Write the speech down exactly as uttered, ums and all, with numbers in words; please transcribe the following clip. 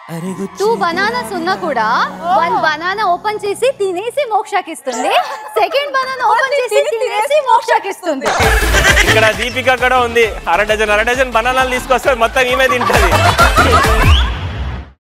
Two bananas ఉన్నా కూడా one banana open చేసి తినేసి మోక్షకి ఇస్తుంది, సెకండ్ బనానా ఓపెన్ చేసి తినేసి మోక్షకి ఇస్తుంది. ఇక్కడ దీపిక కూడా ఉంది, అర డజన్ అర డజన్ బనానాలు తీసుకొస్తే మొత్తం ఈమె తింటది.